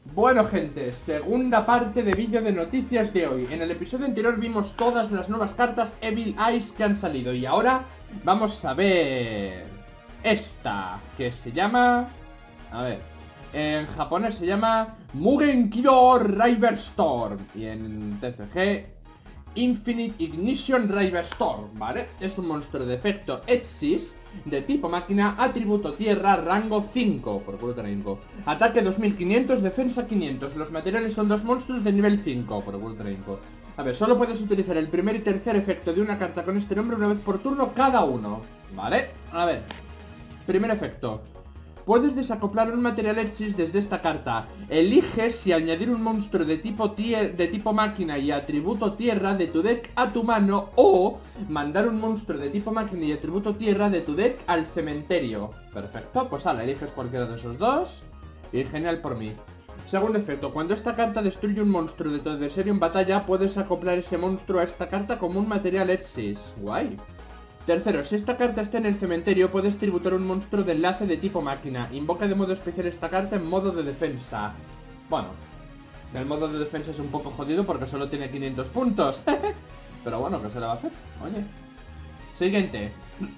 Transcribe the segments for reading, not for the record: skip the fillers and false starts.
Bueno gente, segunda parte de vídeo de noticias de hoy. En el episodio anterior vimos todas las nuevas cartas Evil Eyes que han salido. Y ahora vamos a ver esta, que se llama... A ver, en japonés se llama Mugen Kido River Storm. Y en TCG Infinite Ignition River Storm, ¿vale? Es un monstruo de efecto Exis, de tipo máquina, atributo tierra, rango 5, por culo trinco. Ataque 2500, defensa 500. Los materiales son dos monstruos de nivel 5, por culo trinco. A ver, solo puedes utilizar el primer y tercer efecto de una carta con este nombre una vez por turno cada uno, ¿vale? A ver, primer efecto. Puedes desacoplar un material Exis desde esta carta. Elige si añadir un monstruo de tipo máquina y atributo tierra de tu deck a tu mano, o mandar un monstruo de tipo máquina y atributo tierra de tu deck al cementerio. Perfecto, pues ala, eliges cualquiera de esos dos y genial por mí. Segundo efecto, cuando esta carta destruye un monstruo de tu adversario en batalla, puedes acoplar ese monstruo a esta carta como un material Exis. Guay. Tercero, si esta carta está en el cementerio, puedes tributar un monstruo de enlace de tipo máquina. Invoca de modo especial esta carta en modo de defensa. Bueno, el modo de defensa es un poco jodido porque solo tiene 500 puntos. Pero bueno, ¿qué se le va a hacer? Oye. Siguiente.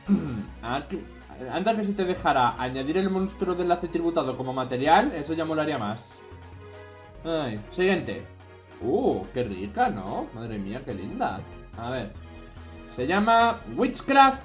Antes que se te dejara añadir el monstruo de enlace tributado como material, eso ya molaría más. Ay. Siguiente. Qué rica, ¿no? Madre mía, qué linda. A ver. Se llama Witchcraft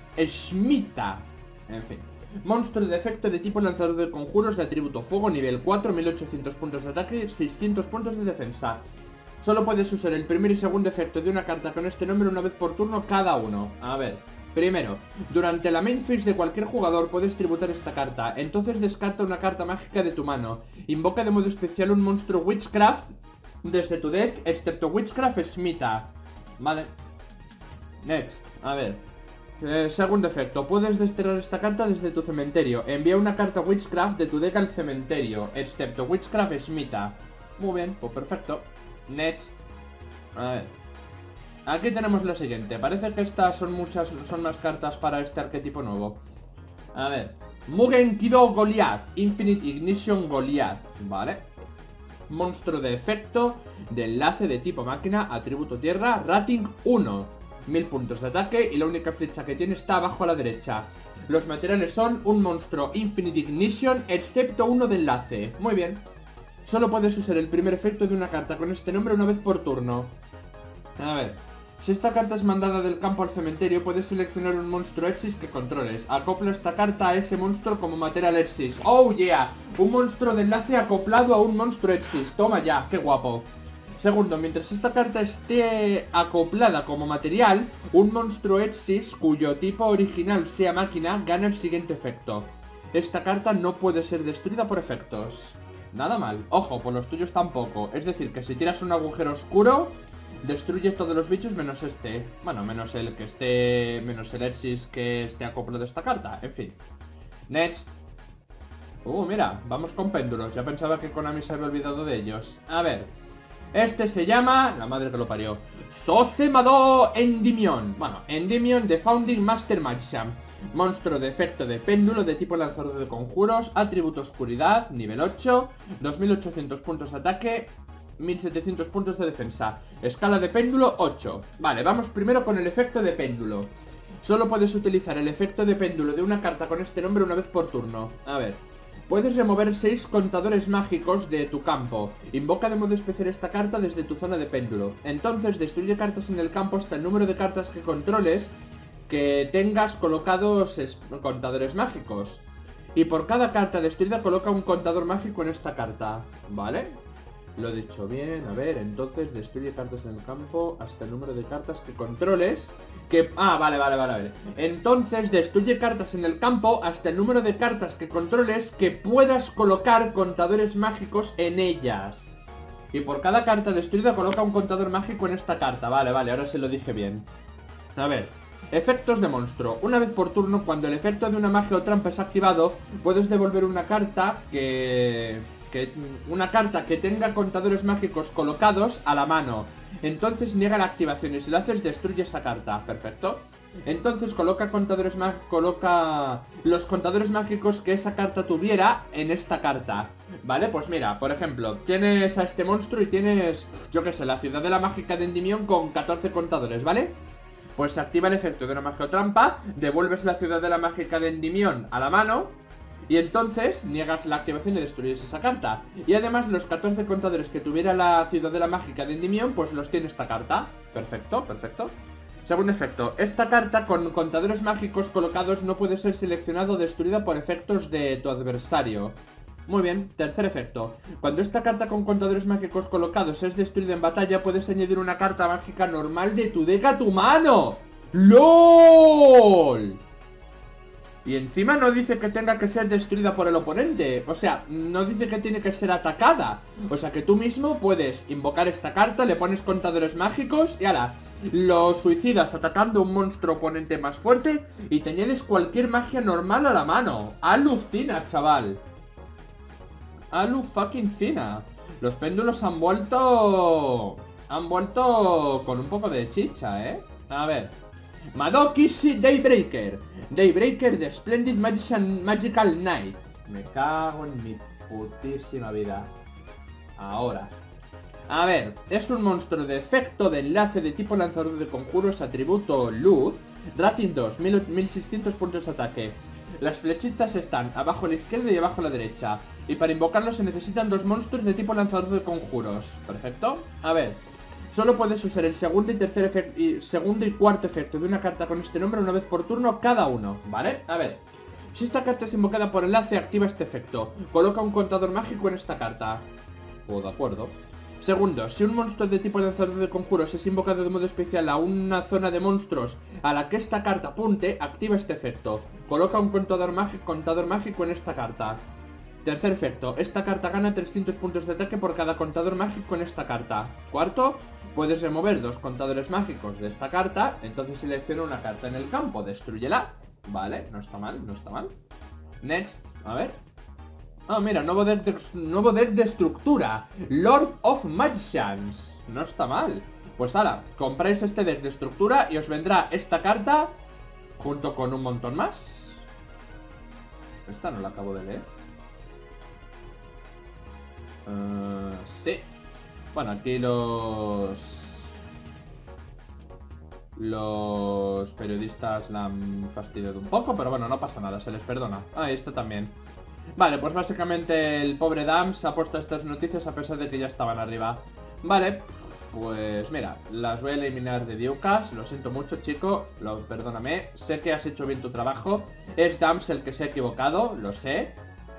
Shmita. En fin. Monstruo de efecto de tipo lanzador de conjuros de atributo fuego, nivel 4, 1800 puntos de ataque, 600 puntos de defensa. Solo puedes usar el primer y segundo efecto de una carta con este nombre una vez por turno cada uno. A ver. Primero, durante la main phase de cualquier jugador puedes tributar esta carta. Entonces descarta una carta mágica de tu mano. Invoca de modo especial un monstruo Witchcraft desde tu deck, excepto Witchcraft Shmita. Vale. Next, a ver. Segundo efecto, puedes desterrar esta carta desde tu cementerio. Envía una carta Witchcraft de tu deck al cementerio, excepto Witchcraft Shmita. Muy bien, pues perfecto. Next. A ver. Aquí tenemos la siguiente. Parece que estas son más cartas para este arquetipo nuevo. A ver. Mugen Kido Goliath, Infinite Ignition Goliath, ¿vale? Monstruo de efecto, de enlace de tipo máquina, atributo tierra, rating 1. 1000 puntos de ataque y la única flecha que tiene está abajo a la derecha. Los materiales son un monstruo Infinite Ignition, excepto uno de enlace. Muy bien. Solo puedes usar el primer efecto de una carta con este nombre una vez por turno. A ver. Si esta carta es mandada del campo al cementerio, puedes seleccionar un monstruo Exis que controles. Acopla esta carta a ese monstruo como material Exis. ¡Oh yeah! Un monstruo de enlace acoplado a un monstruo Exis. Toma ya, qué guapo. Segundo, mientras esta carta esté acoplada como material, un monstruo Exis cuyo tipo original sea máquina gana el siguiente efecto. Esta carta no puede ser destruida por efectos. Nada mal. Ojo, por los tuyos tampoco. Es decir, que si tiras un agujero oscuro, destruyes todos los bichos menos este. Bueno, menos el que esté... menos el Exis que esté acoplado a esta carta. En fin. Next. Mira, vamos con péndulos. Ya pensaba que Konami se había olvidado de ellos. A ver. Este se llama... la madre que lo parió. Sosemado Endymion. Bueno, Endymion de Founding Master Magician. Monstruo de efecto de péndulo de tipo lanzador de conjuros. Atributo oscuridad, nivel 8. 2800 puntos de ataque. 1700 puntos de defensa. Escala de péndulo 8. Vale, vamos primero con el efecto de péndulo. Solo puedes utilizar el efecto de péndulo de una carta con este nombre una vez por turno. A ver. Puedes remover 6 contadores mágicos de tu campo. Invoca de modo especial esta carta desde tu zona de péndulo. Entonces destruye cartas en el campo hasta el número de cartas que controles que tengas colocados contadores mágicos. Y por cada carta destruida coloca un contador mágico en esta carta. ¿Vale? Lo he dicho bien. A ver, entonces destruye cartas en el campo hasta el número de cartas que controles que... vale. Entonces destruye cartas en el campo hasta el número de cartas que controles que puedas colocar contadores mágicos en ellas. Y por cada carta destruida coloca un contador mágico en esta carta. Vale, ahora se lo dije bien. A ver. Efectos de monstruo. Una vez por turno, cuando el efecto de una magia o trampa es activado, puedes devolver una carta una carta que tenga contadores mágicos colocados a la mano. Entonces niega la activación y si lo haces destruye esa carta. Perfecto. Entonces coloca los contadores mágicos que esa carta tuviera en esta carta. Vale, pues mira, por ejemplo, tienes a este monstruo y tienes, yo qué sé, la ciudad de la mágica de Endymion con 14 contadores, ¿vale? Pues se activa el efecto de una magia o trampa, devuelves la ciudad de la mágica de Endymion a la mano y entonces niegas la activación y destruyes esa carta. Y además los 14 contadores que tuviera la ciudad de la mágica de Endymion, pues los tiene esta carta. Perfecto, perfecto. Segundo efecto, esta carta con contadores mágicos colocados no puede ser seleccionada o destruida por efectos de tu adversario. Muy bien, tercer efecto. Cuando esta carta con contadores mágicos colocados es destruida en batalla, puedes añadir una carta mágica normal de tu deck a tu mano. ¡LOL! Y encima no dice que tenga que ser destruida por el oponente. O sea, no dice que tiene que ser atacada. O sea que tú mismo puedes invocar esta carta, le pones contadores mágicos y ahora lo suicidas atacando a un monstruo oponente más fuerte y te añades cualquier magia normal a la mano. Alucina, chaval. Alu fucking fina. Los péndulos han vuelto con un poco de chicha, ¿eh? A ver. Madokishi Daybreaker. Daybreaker de Splendid Magical Knight. Me cago en mi putísima vida. Ahora. A ver, es un monstruo de efecto de enlace de tipo lanzador de conjuros, atributo luz. Rating 2, 1600 puntos de ataque. Las flechitas están abajo a la izquierda y abajo a la derecha. Y para invocarlos se necesitan dos monstruos de tipo lanzador de conjuros. Perfecto. A ver, solo puedes usar el segundo y cuarto efecto de una carta con este nombre una vez por turno cada uno, ¿vale? A ver, si esta carta es invocada por enlace, activa este efecto. Coloca un contador mágico en esta carta. Oh, de acuerdo. Segundo, si un monstruo de tipo lanzador de conjuros es invocado de modo especial a una zona de monstruos a la que esta carta apunte, activa este efecto. Coloca un contador mágico en esta carta. Tercer efecto, esta carta gana 300 puntos de ataque por cada contador mágico en esta carta. Cuarto, puedes remover dos contadores mágicos de esta carta, entonces selecciona una carta en el campo, destrúyela. Vale, no está mal, no está mal. Next, a ver. Ah, mira, nuevo deck de estructura. Lord of Magicians. No está mal. Pues ahora, compráis este deck de estructura y os vendrá esta carta junto con un montón más. Esta no la acabo de leer. Sí. Bueno, aquí los periodistas la han fastidiado un poco, pero bueno, no pasa nada, se les perdona. Ah, y esto también. Vale, pues básicamente el pobre Dams ha puesto estas noticias a pesar de que ya estaban arriba. Vale, pues mira, las voy a eliminar de Diucas. Lo siento mucho, chico, perdóname. Sé que has hecho bien tu trabajo. Es Dams el que se ha equivocado, lo sé.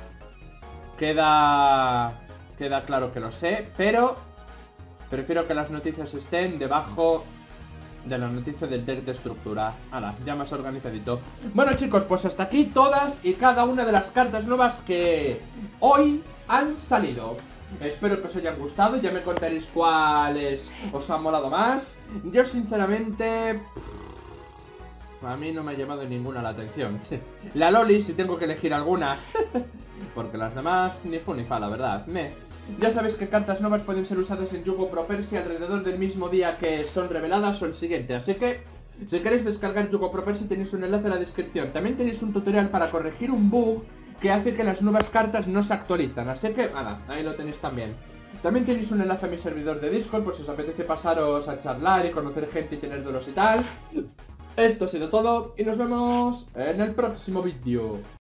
Queda claro que lo sé, pero prefiero que las noticias estén debajo de la noticia del deck de estructura. Hala, ya más organizadito. Bueno, chicos, pues hasta aquí todas y cada una de las cartas nuevas que hoy han salido. Espero que os hayan gustado, ya me contaréis cuáles os han molado más. Yo sinceramente, a mí no me ha llamado ninguna la atención. La Loli, si tengo que elegir alguna. Porque las demás ni fu ni fa, la verdad. Ya sabéis que cartas nuevas pueden ser usadas en Yugo Pro Persia alrededor del mismo día que son reveladas o el siguiente. Así que, si queréis descargar Yugo Pro Persia tenéis un enlace en la descripción. También tenéis un tutorial para corregir un bug que hace que las nuevas cartas no se actualizan. Así que, nada, ahí lo tenéis también. También tenéis un enlace a mi servidor de Discord, pues si os apetece pasaros a charlar y conocer gente y tener duelos y tal. Esto ha sido todo y nos vemos en el próximo vídeo.